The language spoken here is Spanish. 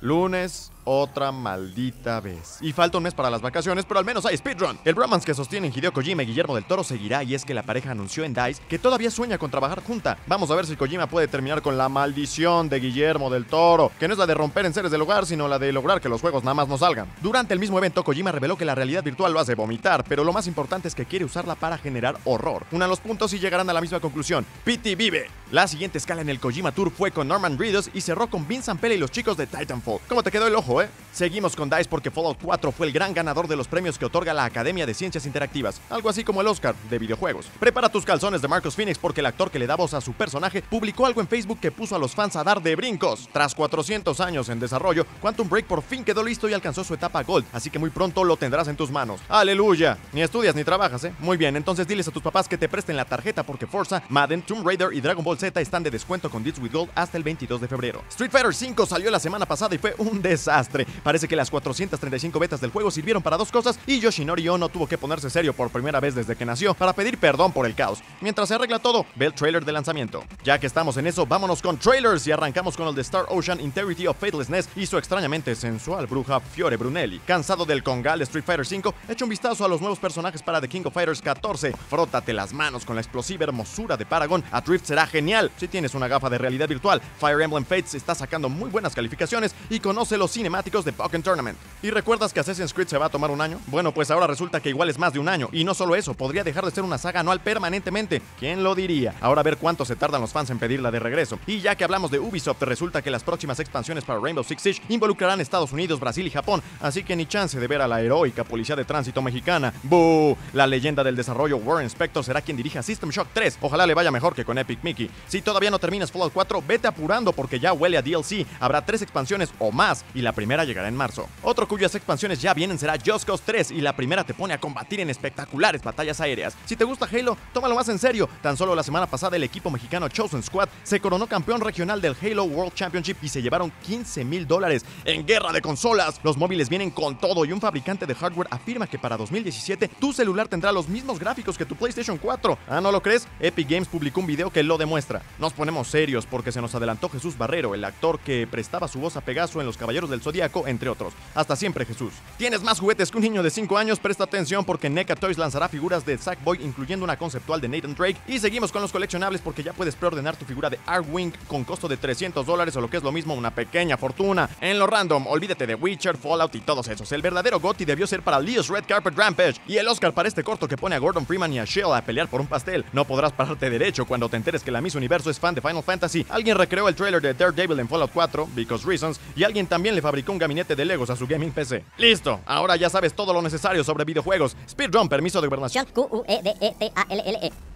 Lunes, otra maldita vez. Y falta un mes para las vacaciones, pero al menos hay speedrun. El bromance que sostienen Hideo Kojima y Guillermo del Toro seguirá, y es que la pareja anunció en DICE que todavía sueña con trabajar junta. Vamos a ver si Kojima puede terminar con la maldición de Guillermo del Toro, que no es la de romper enseres del hogar, sino la de lograr que los juegos nada más no salgan. Durante el mismo evento, Kojima reveló que la realidad virtual lo hace vomitar, pero lo más importante es que quiere usarla para generar horror. Unan los puntos y llegarán a la misma conclusión. Pity vive. La siguiente escala en el Kojima Tour fue con Norman Reedus y cerró con Vince Zampella y los chicos de Titanfall. ¿Cómo te quedó el ojo, Seguimos con DICE porque Fallout 4 fue el gran ganador de los premios que otorga la Academia de Ciencias Interactivas, algo así como el Oscar de videojuegos. Prepara tus calzones de Marcus Phoenix porque el actor que le da voz a su personaje publicó algo en Facebook que puso a los fans a dar de brincos. Tras 400 años en desarrollo, Quantum Break por fin quedó listo y alcanzó su etapa Gold, así que muy pronto lo tendrás en tus manos. ¡Aleluya! Ni estudias ni trabajas, Muy bien, entonces diles a tus papás que te presten la tarjeta porque Forza, Madden, Tomb Raider y Dragon Ball Z están de descuento con Deals with Gold hasta el 22 de febrero. Street Fighter V salió la semana pasada y fue un desastre. Parece que las 435 betas del juego sirvieron para dos cosas y Yoshinori Ono tuvo que ponerse serio por primera vez desde que nació para pedir perdón por el caos. Mientras se arregla todo, ve el trailer de lanzamiento. Ya que estamos en eso, vámonos con trailers y arrancamos con el de Star Ocean Integrity of Faithlessness y su extrañamente sensual bruja Fiore Brunelli. Cansado del congal de Street Fighter V, echa un vistazo a los nuevos personajes para The King of Fighters 14. Frótate las manos con la explosiva hermosura de Paragon. Adrift será genial si tienes una gafa de realidad virtual. Fire Emblem Fates está sacando muy buenas calificaciones y conoce los cinemáticos de Pokken Tournament. ¿Y recuerdas que Assassin's Creed se va a tomar un año? Bueno, pues ahora resulta que igual es más de un año. Y no solo eso, podría dejar de ser una saga anual permanentemente. ¿Quién lo diría? Ahora a ver cuánto se tardan los fans en pedirla de regreso. Y ya que hablamos de Ubisoft, resulta que las próximas expansiones para Rainbow Six Siege involucrarán Estados Unidos, Brasil y Japón. Así que ni chance de ver a la heroica Policía de Tránsito mexicana. ¡Boo! La leyenda del desarrollo Warren Spector será quien dirija System Shock 3. Ojalá le vaya mejor que con Epic Mickey. Si todavía no terminas Fallout 4, vete apurando porque ya huele a DLC. Habrá 3 expansiones o más y la primera llegará en marzo. Otro cuyas expansiones ya vienen será Just Cause 3 y la primera te pone a combatir en espectaculares batallas aéreas. Si te gusta Halo, tómalo más en serio. Tan solo la semana pasada el equipo mexicano Chosen Squad se coronó campeón regional del Halo World Championship y se llevaron $15,000 en guerra de consolas. Los móviles vienen con todo y un fabricante de hardware afirma que para 2017 tu celular tendrá los mismos gráficos que tu PlayStation 4. ¿Ah, no lo crees? Epic Games publicó un video que lo demuestra. Nos ponemos serios porque se nos adelantó Jesús Barrero, el actor que prestaba su voz a Pegaso en Los Caballeros del Zodíaco, entre otros. Hasta siempre, Jesús. ¿Tienes más juguetes que un niño de 5 años? Presta atención porque NECA Toys lanzará figuras de Sackboy, incluyendo una conceptual de Nathan Drake. Y seguimos con los coleccionables porque ya puedes preordenar tu figura de Arkwing con costo de $300 o lo que es lo mismo, una pequeña fortuna. En lo random, olvídate de Witcher, Fallout y todos esos. El verdadero GOTY debió ser para Leo's Red Carpet Rampage y el Oscar para este corto que pone a Gordon Freeman y a Shell a pelear por un pastel. No podrás pararte derecho cuando te enteres que la Miss Universo es fan de Final Fantasy. Alguien recreó el trailer de Daredevil en Fallout 4, because reasons, y alguien también le fabricó un gabinete de Legos a su gaming PC. ¡Listo! Ahora ya sabes todo lo necesario sobre videojuegos. Speedrun, permiso de gobernación. QUEDETALLE